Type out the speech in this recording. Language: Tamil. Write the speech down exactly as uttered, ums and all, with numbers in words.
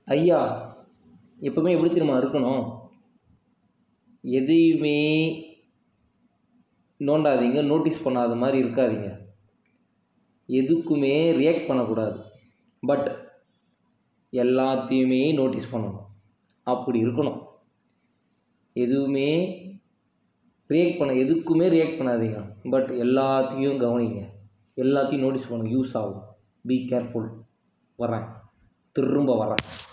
ஐயா எப்பவுமே எப்படி தெரியுமா இருக்கணும்? எதையுமே நோண்டாதீங்க, நோட்டீஸ் பண்ணாத மாதிரி இருக்காதீங்க. எதுக்குமே ரியாக்ட் பண்ணக்கூடாது. பட் எல்லாத்தையுமே நோட்டீஸ் பண்ணணும். அப்படி இருக்கணும். எதுவுமே ரியாக்ட் பண்ண எதுக்குமே ரியாக்ட் பண்ணாதீங்க. பட் எல்லாத்தையும் கவனிங்க. எல்லாத்தையும் நோட்டீஸ் பண்ணுங்க. யூஸ் ஆகும். Be careful. வரேன், திரும்ப வரேன்.